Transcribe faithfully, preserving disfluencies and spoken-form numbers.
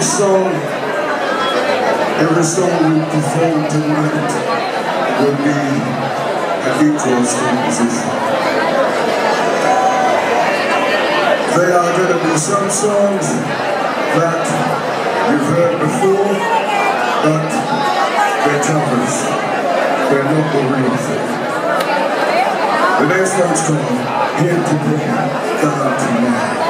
song, every song we perform tonight will be a Victor's composition. There are going to be some songs that you've heard before, but they're covers. They're not the real thing. The next one's called Here to Bring the Heart to Life.